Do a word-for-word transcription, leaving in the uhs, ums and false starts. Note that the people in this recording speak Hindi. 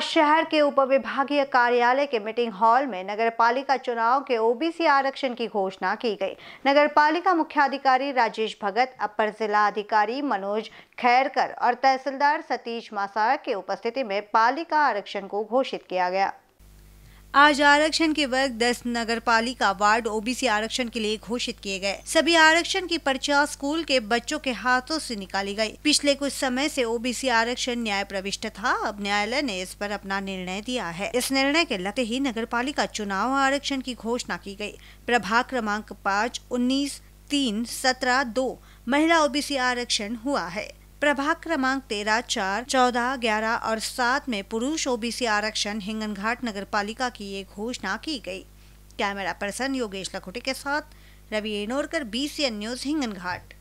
शहर के उपविभागीय कार्यालय के मीटिंग हॉल में नगरपालिका चुनाव के ओबीसी आरक्षण की घोषणा की गई। नगरपालिका मुख्याधिकारी राजेश भगत, अपर जिला अधिकारी मनोज खैरकर और तहसीलदार सतीश मासार की उपस्थिति में पालिका आरक्षण को घोषित किया गया। आज आरक्षण के वर्ग दस नगरपालिका वार्ड ओबीसी आरक्षण के लिए घोषित किए गए। सभी आरक्षण की पर्चियां स्कूल के बच्चों के हाथों से निकाली गई। पिछले कुछ समय से ओबीसी आरक्षण न्याय प्रविष्ट था। अब न्यायालय ने इस पर अपना निर्णय दिया है। इस निर्णय के लगते ही नगरपालिका चुनाव आरक्षण की घोषणा की गई। प्रभाग क्रमांक पाँच, उन्नीस, तीन, सत्रह, दो महिला ओबीसी आरक्षण हुआ है। प्रभाग क्रमांक तेरह, चार, चौदह, ग्यारह और सात में पुरुष ओबीसी आरक्षण हिंगनघाट नगरपालिका की ये घोषणा की गई। कैमरा पर्सन योगेश लखोटे के साथ रवि एनोरकर, बीसीएन न्यूज, हिंगनघाट।